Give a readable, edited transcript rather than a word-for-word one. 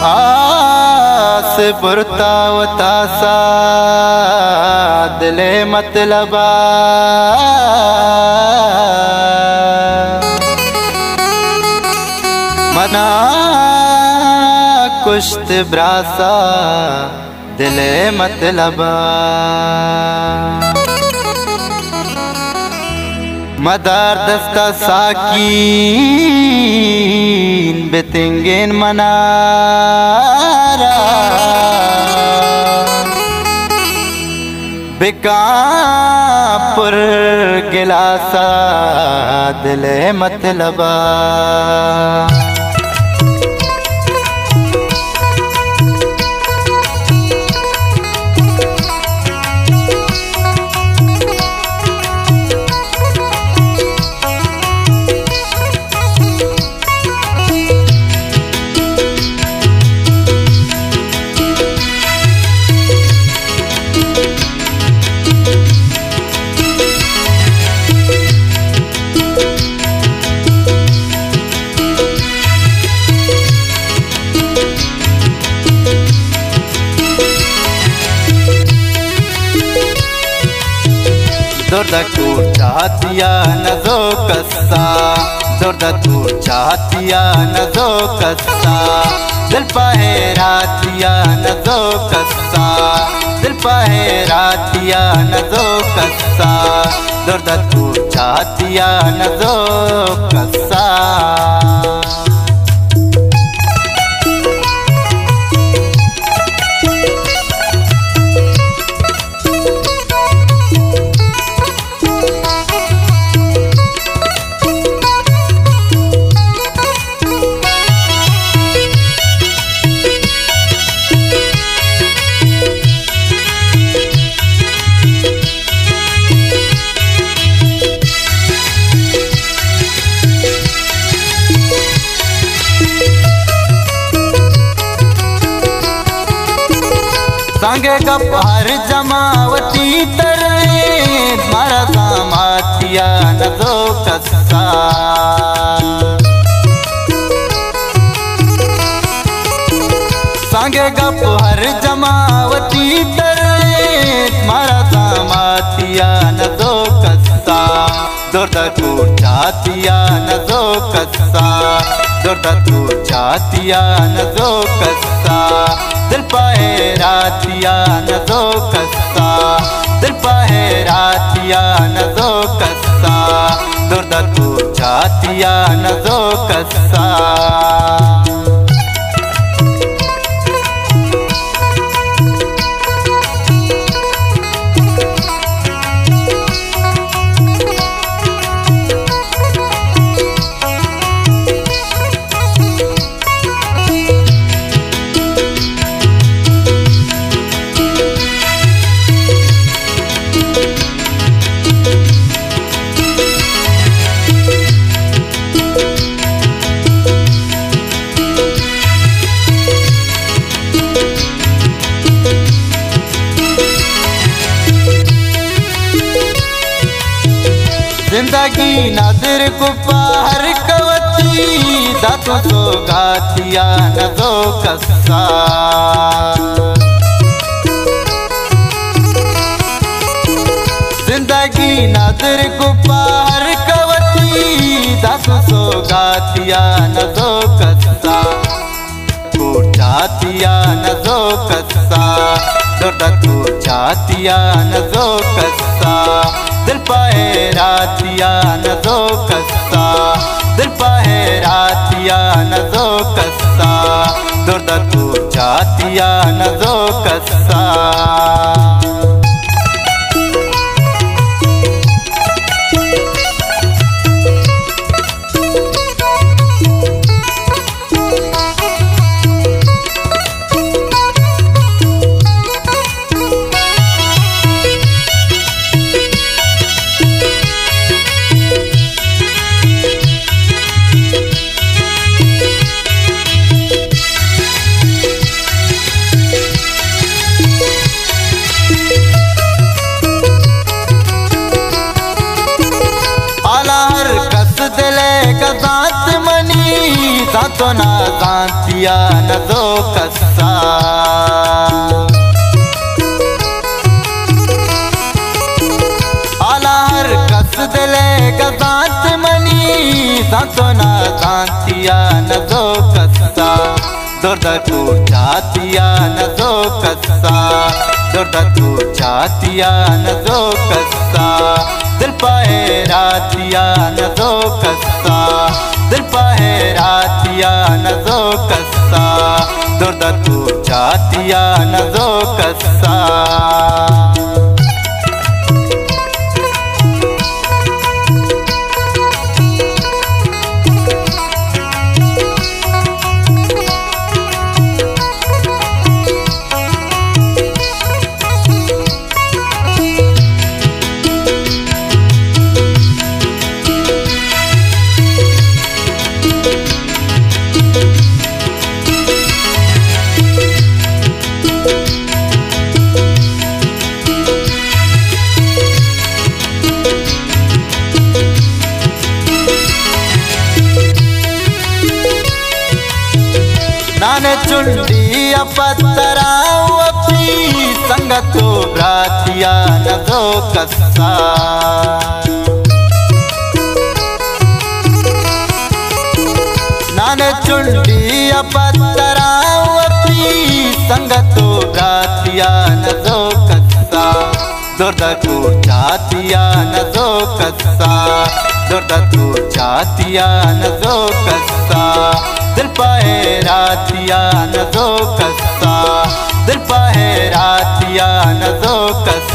आस बुरता वतासा दिले मतलबा मना कुश्त ब्रासा दिले मतलबा मदार दस्ता साकीन बेतिंगेन मनारा बिकापुर गिलासा दिले मतलबा दर्द को चाहतिया नजो कस्सा दर्द को चाहतिया नजो कस्सा दिल पाहे रातिया नजो कस्सा दिल पाहे रातिया नजो कस्सा दर्द को चाहतिया नजो कस्सा सांगे गप हर जमावती तरवे मारा सामातिया नजो कस्सा सांगे गप हर जमावती तरवे मारा सामातिया नजो कस्सा दर्द को चाहतिया नजो कस्सा दर्द को चाहतिया नजो कस्सा दिल पाहे रातिया नजो कस्सा दिल पाहे रातिया नजो कस्सा दर्द को चाहतिया नजो कस्सा जिंदगी नादिर को पार कवती दातों तो गातिया नजो कस्सा जिंदगी नादिर को पार कवती दातों तो गातिया नजो कस्सा को चाहतिया नजो कस्सा दर्द को चाहतिया नजो कस्सा दिल पाहे रातिया नजो कस्सा दिल पाहे रातिया नजो कस्सा दर्द को चाहतिया नजो कस्सा जातो ना जांतिया न जो कसा आलार कस दिले गजात मनी जातो ना जांतिया न जो कसा दर्द को चातिया न जो कसा दर्द को चातिया न जो कसा दिल पाए रातिया न जो कसा दिल पाए रातिया न जो कसा दर्द को चातिया न जो कसा नाने चुंडी पत्तराओ अपनी संगतो ब्रातिया न जो कसा नाने चुंडी पत्तराओ अपनी संगतो ब्रातिया न जो कसा दर्द को चातिया न जो कसा दर्द को चातिया न जो कसा दिल पाए रातिया न जो कसा दिल पाए रातिया न जो कसा